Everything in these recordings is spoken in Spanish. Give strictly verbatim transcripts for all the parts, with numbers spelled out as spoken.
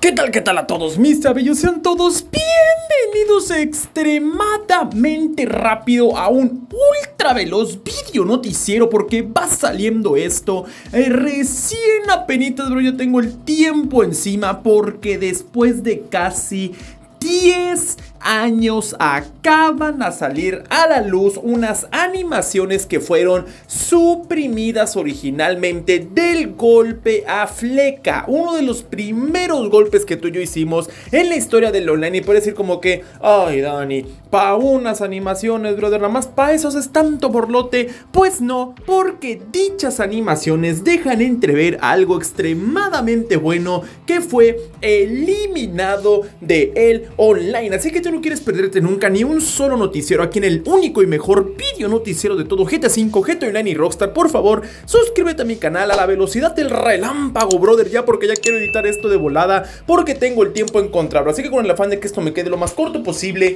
¿Qué tal, qué tal a todos mis cabellos? Sean todos bienvenidos extremadamente rápido a un ultra veloz video noticiero, porque va saliendo esto eh, recién apenitas, bro. Yo tengo el tiempo encima porque después de casi diez años acaban a salir a la luz unas animaciones que fueron suprimidas originalmente del golpe a Fleca, uno de los primeros golpes que tú y yo hicimos en la historia del online. Y puedes decir como que, ay Dani, pa' unas animaciones, brother, nada más pa' eso es tanto borlote. Pues no, porque dichas animaciones dejan entrever algo extremadamente bueno que fue eliminado de el online. Así que tú no quieres perderte nunca ni un solo noticiero aquí en el único y mejor video noticiero de todo G T A cinco, G T A Online y Rockstar. Por favor, suscríbete a mi canal a la velocidad del relámpago, brother, ya, porque ya quiero editar esto de volada, porque tengo el tiempo en contra, bro. Así que con el afán de que esto me quede lo más corto posible,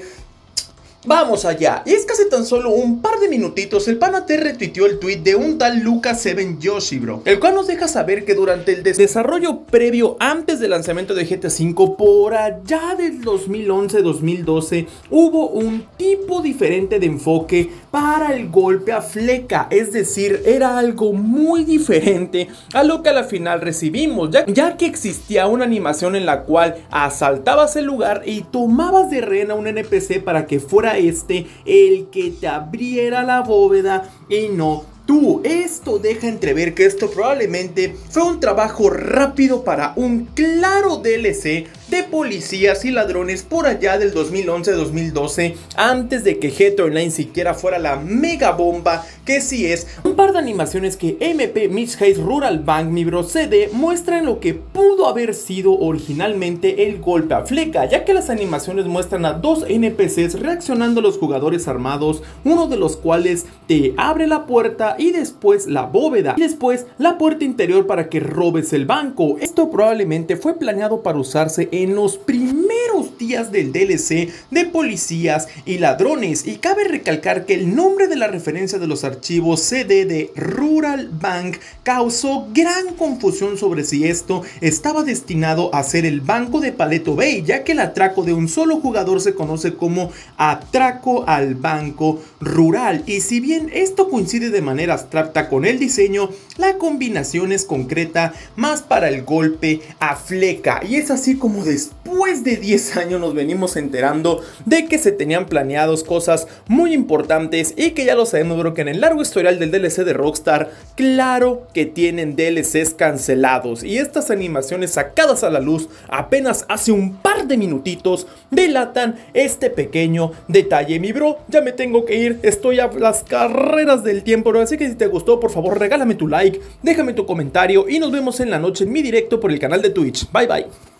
vamos allá. Y es que hace tan solo un par de minutitos el pana te retuiteó el tweet de un tal Lucas siete Yoshi, bro, el cual nos deja saber que durante el des desarrollo previo antes del lanzamiento de G T A cinco, por allá del dos mil once dos mil doce, hubo un tipo diferente de enfoque para el golpe a Fleca. Es decir, era algo muy diferente a lo que a la final recibimos, ya, ya que existía una animación en la cual asaltabas el lugar y tomabas de rehén a un N P C para que fuera este el que te abriera la bóveda y no tú. Esto deja entrever que esto probablemente fue un trabajo rápido para un claro D L C de policías y ladrones por allá del dos mil once dos mil doce, antes de que G T A Online siquiera fuera la mega bomba que sí es. Un par de animaciones que M P Mitch Hayes Rural Bank, mi bro C D, muestran lo que pudo haber sido originalmente el golpe a Fleca, ya que las animaciones muestran a dos N P Cs reaccionando a los jugadores armados, uno de los cuales te abre la puerta y después la bóveda y después la puerta interior para que robes el banco. Esto probablemente fue planeado para usarse en los primeros días del D L C de policías y ladrones, y cabe recalcar que el nombre de la referencia de los archivos C D de Rural Bank causó gran confusión sobre si esto estaba destinado a ser el banco de Paleto Bay, ya que el atraco de un solo jugador se conoce como atraco al banco rural, y si bien esto coincide de manera abstracta con el diseño, la combinación es concreta más para el golpe a Fleca. Y es así como después de diez años nos venimos enterando de que se tenían planeados cosas muy importantes, y que ya lo sabemos, bro, que en el largo historial del D L C de Rockstar, claro que tienen D L Cs cancelados, y estas animaciones sacadas a la luz apenas hace un par de minutitos delatan este pequeño detalle. Mi bro, ya me tengo que ir, estoy a las carreras del tiempo, bro, así que si te gustó, por favor regálame tu like, déjame tu comentario y nos vemos en la noche en mi directo por el canal de Twitch. Bye bye.